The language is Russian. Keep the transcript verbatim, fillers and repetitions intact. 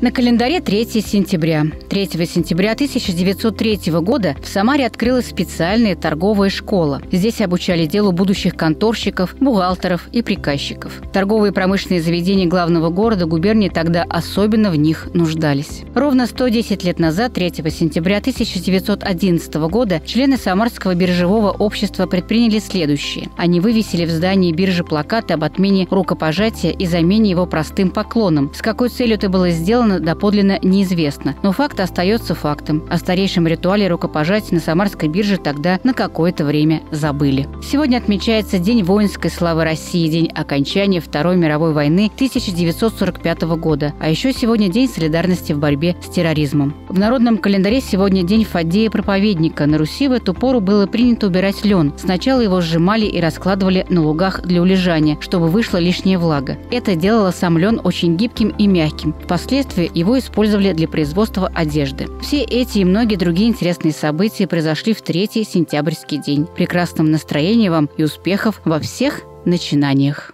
На календаре третье сентября. третьего сентября тысяча девятьсот третьего года в Самаре открылась специальная торговая школа. Здесь обучали делу будущих конторщиков, бухгалтеров и приказчиков. Торговые и промышленные заведения главного города губернии тогда особенно в них нуждались. Ровно сто десять лет назад, третьего сентября тысяча девятьсот одиннадцатого года, члены Самарского биржевого общества предприняли следующее. Они вывесили в здании биржи плакаты об отмене рукопожатия и замене его простым поклоном. С какой целью это было сделано, доподлинно неизвестно, но факт остается фактом. О старейшем ритуале рукопожатия на Самарской бирже тогда на какое-то время забыли. Сегодня отмечается День воинской славы России, день окончания Второй мировой войны тысяча девятьсот сорок пятого года, а еще сегодня День солидарности в борьбе с терроризмом. В народном календаре сегодня день Фаддея-проповедника. На Руси в эту пору было принято убирать лен. Сначала его сжимали и раскладывали на лугах для улежания, чтобы вышла лишняя влага. Это делало сам лен очень гибким и мягким. Впоследствии его использовали для производства одежды. Все эти и многие другие интересные события произошли в третий сентябрьский день. Прекрасного настроения вам и успехов во всех начинаниях!